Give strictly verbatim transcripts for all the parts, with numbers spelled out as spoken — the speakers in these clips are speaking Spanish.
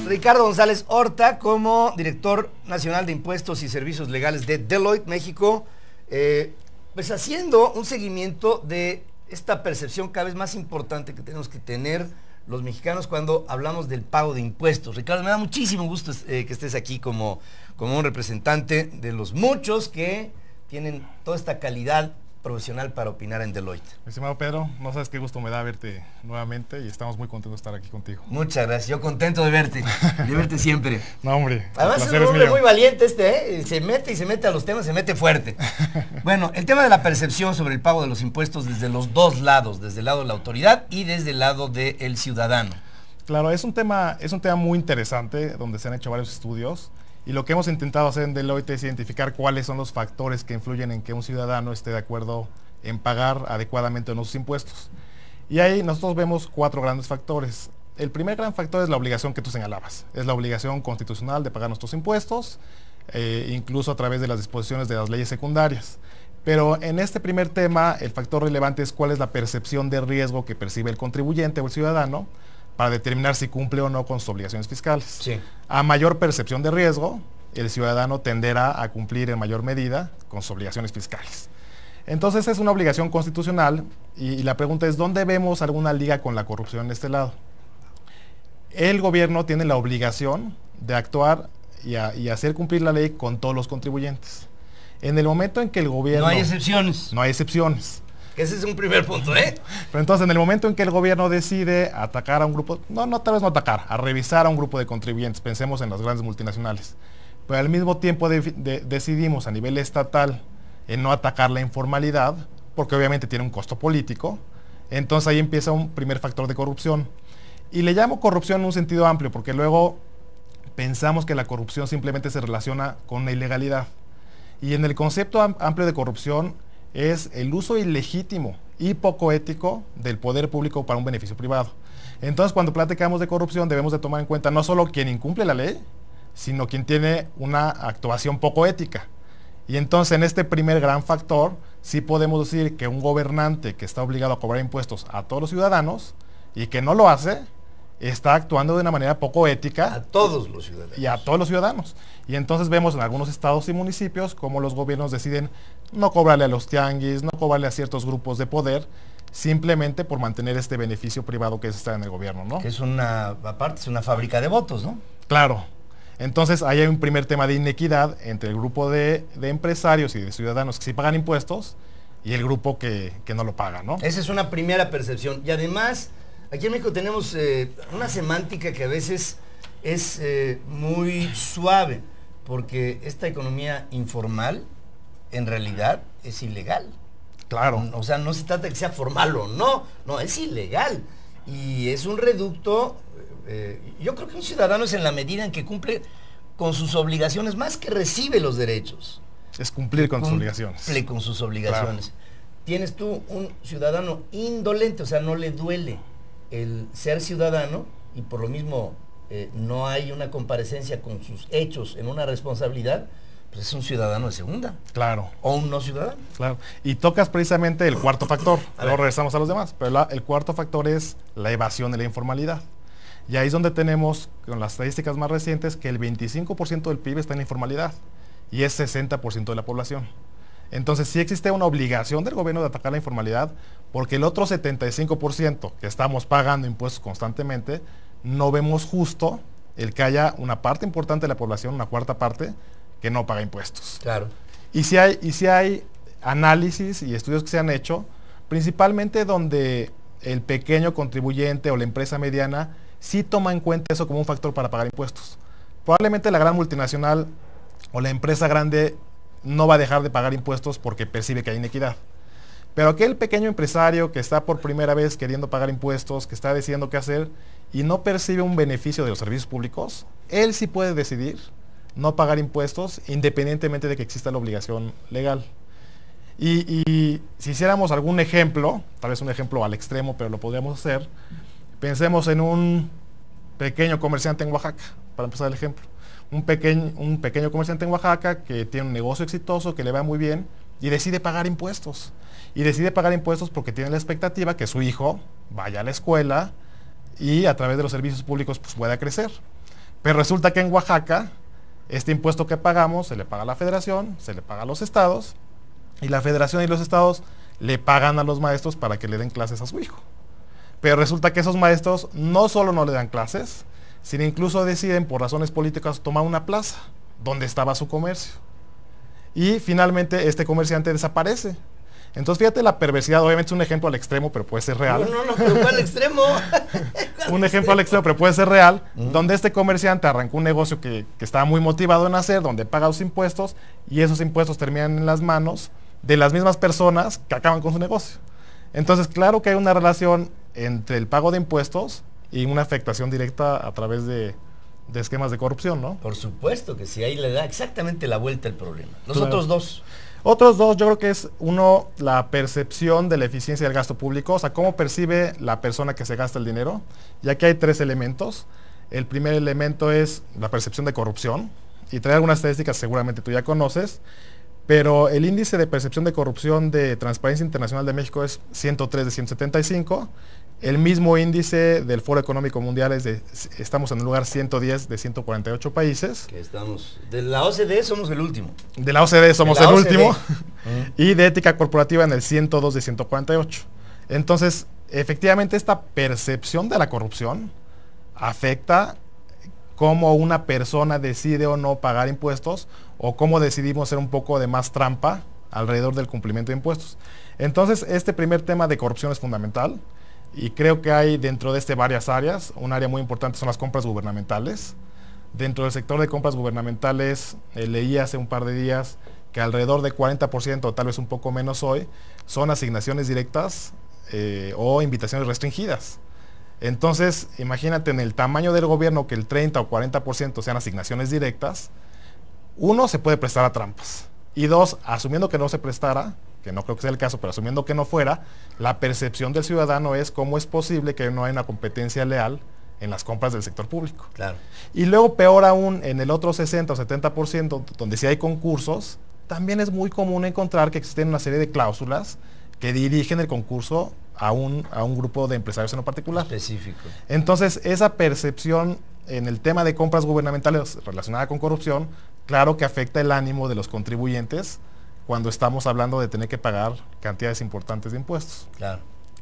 Ricardo González Horta como director nacional de impuestos y servicios legales de Deloitte México, eh, pues haciendo un seguimiento de esta percepción cada vez más importante que tenemos que tener los mexicanos cuando hablamos del pago de impuestos. Ricardo, me da muchísimo gusto eh, que estés aquí como, como un representante de los muchos que tienen toda esta calidad profesional para opinar en Deloitte. Estimado Pedro, no sabes qué gusto me da verte nuevamente y estamos muy contentos de estar aquí contigo. Muchas gracias, yo contento de verte, de verte siempre. No, hombre, además es un hombre es muy valiente este, ¿eh? Se mete y se mete a los temas, se mete fuerte. Bueno, el tema de la percepción sobre el pago de los impuestos desde los dos lados, desde el lado de la autoridad y desde el lado del ciudadano. Claro, es un tema, es un tema muy interesante donde se han hecho varios estudios. Y lo que hemos intentado hacer en Deloitte es identificar cuáles son los factores que influyen en que un ciudadano esté de acuerdo en pagar adecuadamente nuestros impuestos. Y ahí nosotros vemos cuatro grandes factores. El primer gran factor es la obligación que tú señalabas. Es la obligación constitucional de pagar nuestros impuestos, eh, incluso a través de las disposiciones de las leyes secundarias. Pero en este primer tema, el factor relevante es cuál es la percepción de riesgo que percibe el contribuyente o el ciudadano para determinar si cumple o no con sus obligaciones fiscales. Sí. A mayor percepción de riesgo, el ciudadano tenderá a cumplir en mayor medida con sus obligaciones fiscales. Entonces es una obligación constitucional y, y la pregunta es, ¿dónde vemos alguna liga con la corrupción en este lado? El gobierno tiene la obligación de actuar y, a, y hacer cumplir la ley con todos los contribuyentes. En el momento en que el gobierno... No hay excepciones. No hay excepciones. Ese es un primer punto, ¿eh? Pero entonces, en el momento en que el gobierno decide atacar a un grupo, no, no tal vez no atacar, a revisar a un grupo de contribuyentes, pensemos en las grandes multinacionales, pero al mismo tiempo de, de, decidimos a nivel estatal en no atacar la informalidad, porque obviamente tiene un costo político, entonces ahí empieza un primer factor de corrupción. Y le llamo corrupción en un sentido amplio, porque luego pensamos que la corrupción simplemente se relaciona con la ilegalidad. Y en el concepto amplio de corrupción, es el uso ilegítimo y poco ético del poder público para un beneficio privado. Entonces, cuando platicamos de corrupción, debemos de tomar en cuenta no solo quien incumple la ley, sino quien tiene una actuación poco ética. Y entonces, en este primer gran factor, sí podemos decir que un gobernante que está obligado a cobrar impuestos a todos los ciudadanos y que no lo hace, está actuando de una manera poco ética. A todos los ciudadanos. Y a todos los ciudadanos. Y entonces vemos en algunos estados y municipios cómo los gobiernos deciden no cobrarle a los tianguis, no cobrarle a ciertos grupos de poder, simplemente por mantener este beneficio privado que está en el gobierno, ¿no? Que es una, aparte, es una fábrica de votos, ¿no? Claro. Entonces ahí hay un primer tema de inequidad entre el grupo de, de empresarios y de ciudadanos que sí pagan impuestos y el grupo que, que no lo paga, ¿no? Esa es una primera percepción. Y además, aquí en México tenemos eh, una semántica que a veces es eh, muy suave, porque esta economía informal en realidad es ilegal. Claro. O sea, no se trata de que sea formal o no, no, es ilegal. Y es un reducto, eh, yo creo que un ciudadano es en la medida en que cumple con sus obligaciones, más que recibe los derechos. Es cumplir con sus obligaciones. Cumple con sus obligaciones. Claro. Tienes tú un ciudadano indolente, o sea, no le duele el ser ciudadano y por lo mismo eh, no hay una comparecencia con sus hechos en una responsabilidad, pues es un ciudadano de segunda. Claro. O un no ciudadano. Claro. Y tocas precisamente el cuarto factor. Luego regresamos a los demás. Pero la, el cuarto factor es la evasión de la informalidad. Y ahí es donde tenemos, con las estadísticas más recientes, que el veinticinco por ciento del P I B está en la informalidad. Y es sesenta por ciento de la población. Entonces sí existe una obligación del gobierno de atacar la informalidad, porque el otro setenta y cinco por ciento que estamos pagando impuestos constantemente, no vemos justo el que haya una parte importante de la población, una cuarta parte, que no paga impuestos. Claro. Y si hay, y si hay análisis y estudios que se han hecho, principalmente donde el pequeño contribuyente o la empresa mediana sí toma en cuenta eso como un factor para pagar impuestos. Probablemente la gran multinacional o la empresa grande no va a dejar de pagar impuestos porque percibe que hay inequidad. Pero aquel pequeño empresario que está por primera vez queriendo pagar impuestos, que está decidiendo qué hacer y no percibe un beneficio de los servicios públicos, él sí puede decidir no pagar impuestos independientemente de que exista la obligación legal. Y, y si hiciéramos algún ejemplo, tal vez un ejemplo al extremo, pero lo podríamos hacer, pensemos en un pequeño comerciante en Oaxaca, para empezar el ejemplo. Un pequeño, un pequeño comerciante en Oaxaca que tiene un negocio exitoso, que le va muy bien y decide pagar impuestos. Y decide pagar impuestos porque tiene la expectativa que su hijo vaya a la escuela y a través de los servicios públicos pues, pueda crecer. Pero resulta que en Oaxaca, este impuesto que pagamos se le paga a la federación, se le paga a los estados, y la federación y los estados le pagan a los maestros para que le den clases a su hijo. Pero resulta que esos maestros no solo no le dan clases, sino incluso deciden por razones políticas tomar una plaza donde estaba su comercio. Y finalmente este comerciante desaparece. Entonces fíjate la perversidad, obviamente es un ejemplo al extremo, pero puede ser real. No, no, no, pero ¿cuál extremo? Un ejemplo al extremo, pero puede ser real, uh-huh. donde este comerciante arrancó un negocio que, que estaba muy motivado en hacer, donde paga los impuestos, y esos impuestos terminan en las manos de las mismas personas que acaban con su negocio. Entonces, claro que hay una relación entre el pago de impuestos y una afectación directa a través de, de esquemas de corrupción, ¿no? Por supuesto que sí, ahí le da exactamente la vuelta al problema. Los claro. otros dos. Otros dos, yo creo que es uno, la percepción de la eficiencia del gasto público, o sea, cómo percibe la persona que se gasta el dinero. Y aquí hay tres elementos. El primer elemento es la percepción de corrupción, y trae algunas estadísticas seguramente tú ya conoces, pero el índice de percepción de corrupción de Transparencia Internacional de México es ciento tres de ciento setenta y cinco, el mismo índice del Foro Económico Mundial es de, estamos en el lugar ciento diez de ciento cuarenta y ocho países. Que estamos, de la O C D E somos el último. De la O C D E somos el O C D E. último. Y de ética corporativa en el ciento dos de ciento cuarenta y ocho. Entonces, efectivamente esta percepción de la corrupción afecta cómo una persona decide o no pagar impuestos, o cómo decidimos hacer un poco de más trampa alrededor del cumplimiento de impuestos. Entonces, este primer tema de corrupción es fundamental, y creo que hay dentro de este varias áreas. Un área muy importante son las compras gubernamentales. Dentro del sector de compras gubernamentales, eh, leí hace un par de días que alrededor de cuarenta por ciento, o tal vez un poco menos hoy, son asignaciones directas eh, o invitaciones restringidas. Entonces, imagínate en el tamaño del gobierno que el treinta o cuarenta por ciento sean asignaciones directas. Uno, se puede prestar a trampas. Y dos, asumiendo que no se prestara, que no creo que sea el caso, pero asumiendo que no fuera, la percepción del ciudadano es cómo es posible que no haya una competencia leal en las compras del sector público. Claro. Y luego, peor aún, en el otro sesenta o setenta por ciento, donde sí hay concursos, también es muy común encontrar que existen una serie de cláusulas que dirigen el concurso a un, a un grupo de empresarios en lo particular. Específico. Entonces, esa percepción en el tema de compras gubernamentales relacionada con corrupción, claro que afecta el ánimo de los contribuyentes cuando estamos hablando de tener que pagar cantidades importantes de impuestos. Claro.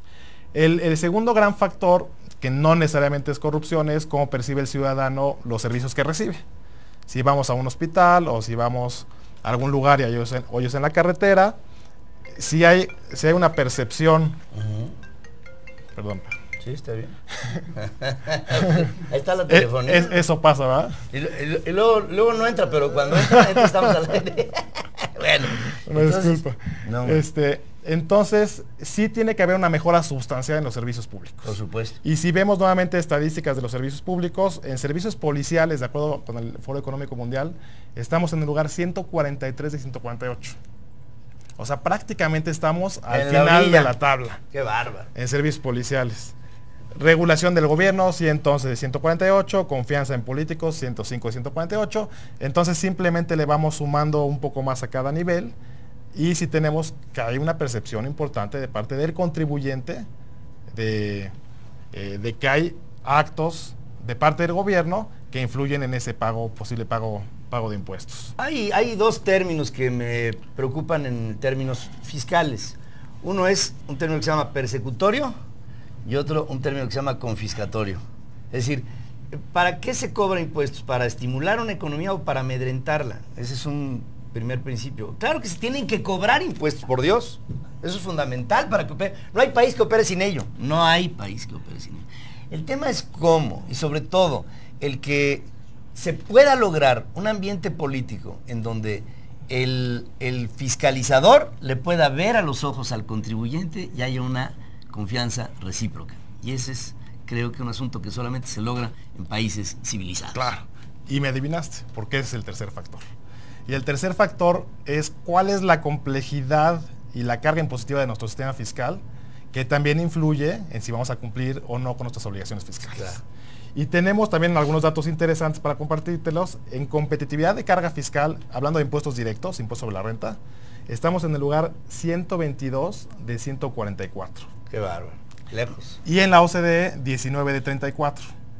El, el segundo gran factor, que no necesariamente es corrupción, es cómo percibe el ciudadano los servicios que recibe. Si vamos a un hospital o si vamos a algún lugar y hay hoyos en, hoyos en la carretera, si hay, si hay una percepción... Uh-huh. Perdón. Sí, está bien. Ahí está la telefonía. Es, es, eso pasa, ¿verdad? Y, y, y luego, luego no entra, pero cuando entra, entra estamos al aire. Bueno. Una entonces, disculpa. No. Este, entonces, sí tiene que haber una mejora sustancial en los servicios públicos. Por supuesto. Y si vemos nuevamente estadísticas de los servicios públicos, en servicios policiales, de acuerdo con el Foro Económico Mundial, estamos en el lugar ciento cuarenta y tres de ciento cuarenta y ocho. O sea, prácticamente estamos al en final de la tabla. ¡Qué bárbaro! En servicios policiales. Regulación del gobierno, ciento once de ciento cuarenta y ocho, confianza en políticos, ciento cinco de ciento cuarenta y ocho. Entonces simplemente le vamos sumando un poco más a cada nivel, y si tenemos que hay una percepción importante de parte del contribuyente de, eh, de que hay actos de parte del gobierno que influyen en ese pago, posible pago, pago de impuestos. Hay, hay dos términos que me preocupan en términos fiscales. Uno es un término que se llama persecutorio, y otro, un término que se llama confiscatorio. Es decir, ¿para qué se cobra impuestos? ¿Para estimular una economía o para amedrentarla? Ese es un primer principio. Claro que se tienen que cobrar impuestos, por Dios. Eso es fundamental para que opere. No hay país que opere sin ello. No hay país que opere sin ello. El tema es cómo, y sobre todo, el que se pueda lograr un ambiente político en donde el, el fiscalizador le pueda ver a los ojos al contribuyente y haya una confianza recíproca. Y ese es, creo que un asunto que solamente se logra en países civilizados. Claro. Y me adivinaste, porque ese es el tercer factor. Y el tercer factor es cuál es la complejidad y la carga impositiva de nuestro sistema fiscal, que también influye en si vamos a cumplir o no con nuestras obligaciones fiscales. Claro. Y tenemos también algunos datos interesantes para compartírtelos. En competitividad de carga fiscal, hablando de impuestos directos, impuestos sobre la renta, estamos en el lugar ciento veintidós de ciento cuarenta y cuatro. Qué bárbaro. Lejos. Y en la O C D E, diecinueve de treinta y cuatro.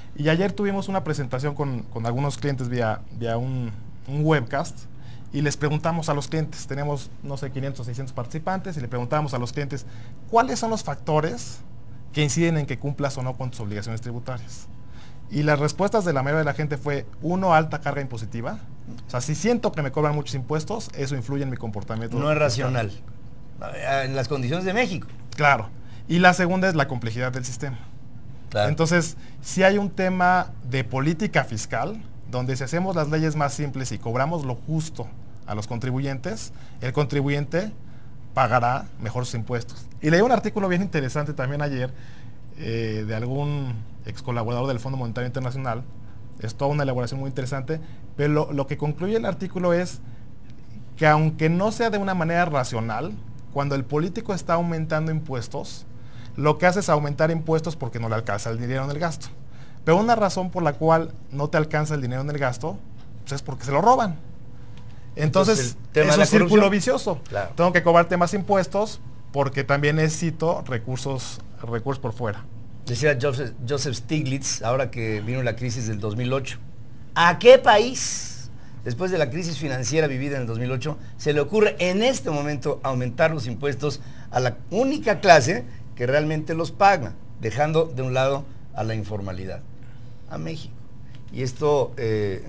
Y ayer tuvimos una presentación con, con algunos clientes vía, vía un, un webcast y les preguntamos a los clientes, tenemos, no sé, quinientos, seiscientos participantes, y le preguntamos a los clientes, ¿cuáles son los factores que inciden en que cumplas o no con tus obligaciones tributarias? Y las respuestas de la mayoría de la gente fue, uno, alta carga impositiva. O sea, si siento que me cobran muchos impuestos, eso influye en mi comportamiento. No es racional. En las condiciones de México. Claro. Y la segunda es la complejidad del sistema. Claro. Entonces, si hay un tema de política fiscal, donde si hacemos las leyes más simples y cobramos lo justo a los contribuyentes, el contribuyente pagará mejor sus impuestos. Y leí un artículo bien interesante también ayer eh, de algún ex colaborador del Fondo Monetario Internacional. Es toda una elaboración muy interesante, pero lo, lo que concluye el artículo es que aunque no sea de una manera racional, cuando el político está aumentando impuestos, lo que hace es aumentar impuestos porque no le alcanza el dinero en el gasto. Pero una razón por la cual no te alcanza el dinero en el gasto, pues es porque se lo roban. Entonces, Entonces es un círculo vicioso. Claro. Tengo que cobrarte más impuestos porque también necesito recursos, recursos por fuera. Decía Joseph, Joseph Stiglitz, ahora que vino la crisis del dos mil ocho, ¿a qué país, después de la crisis financiera vivida en el dos mil ocho, se le ocurre en este momento aumentar los impuestos a la única clase que realmente los paga, dejando de un lado a la informalidad? A México. Y esto, eh,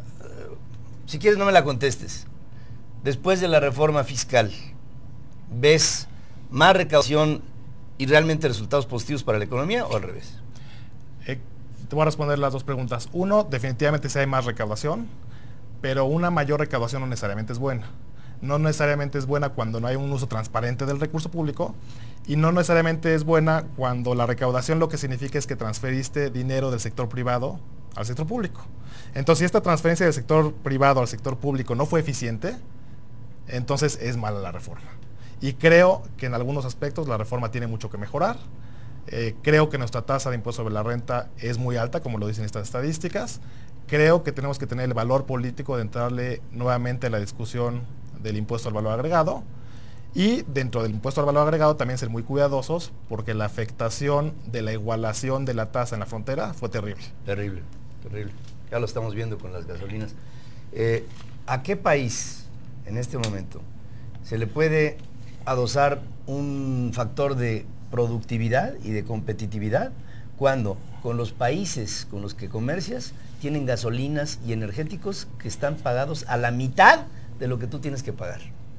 si quieres no me la contestes. Después de la reforma fiscal, ¿ves más recaudación y realmente resultados positivos para la economía o al revés? Eh, te voy a responder las dos preguntas. Uno, definitivamente sí hay más recaudación, pero una mayor recaudación no necesariamente es buena. No necesariamente es buena cuando no hay un uso transparente del recurso público, y no necesariamente es buena cuando la recaudación lo que significa es que transferiste dinero del sector privado al sector público. Entonces, si esta transferencia del sector privado al sector público no fue eficiente, entonces es mala la reforma. Y creo que en algunos aspectos la reforma tiene mucho que mejorar. Eh, creo que nuestra tasa de impuesto sobre la renta es muy alta, como lo dicen estas estadísticas. Creo que tenemos que tener el valor político de entrarle nuevamente a la discusión del impuesto al valor agregado. Y dentro del impuesto al valor agregado también ser muy cuidadosos, porque la afectación de la igualación de la tasa en la frontera fue terrible. Terrible, terrible. Ya lo estamos viendo con las gasolinas. Eh, ¿A qué país en este momento se le puede adosar un factor de productividad y de competitividad cuando con los países con los que comercias tienen gasolinas y energéticos que están pagados a la mitad de lo que tú tienes que pagar?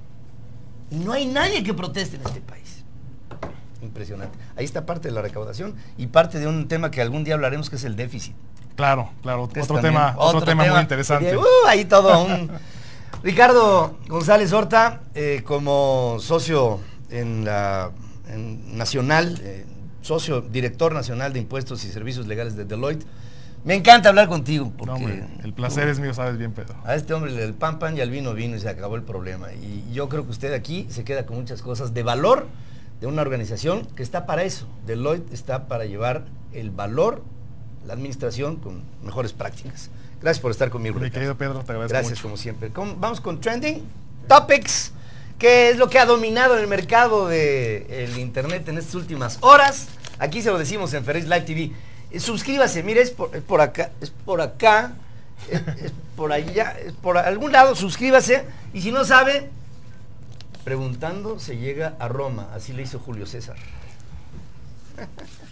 Y no hay nadie que proteste en este país. Impresionante. Ahí está parte de la recaudación y parte de un tema que algún día hablaremos, que es el déficit. Claro, claro, otro tema, otro, otro tema, tema muy interesante. De, uh, ahí todo un... Ricardo González Horta, eh, como socio en la en nacional, eh, socio director nacional de impuestos y servicios legales de Deloitte. Me encanta hablar contigo porque... No, hombre, el placer uh, es mío, sabes bien, Pedro. A este hombre el pan pan y al vino vino y se acabó el problema. Y yo creo que usted aquí se queda con muchas cosas de valor de una organización que está para eso. Deloitte está para llevar el valor, la administración con mejores prácticas. Gracias por estar conmigo. Mi querido Pedro, te agradezco Gracias mucho. como siempre. ¿Cómo? Vamos con Trending Topics, que es lo que ha dominado en el mercado del internet en estas últimas horas. Aquí se lo decimos en Ferrey's Live T V. Eh, suscríbase, mire, es por, es por acá, es por acá, es, es por allá, es por algún lado, suscríbase. Y si no sabe, preguntando se llega a Roma. Así le hizo Julio César.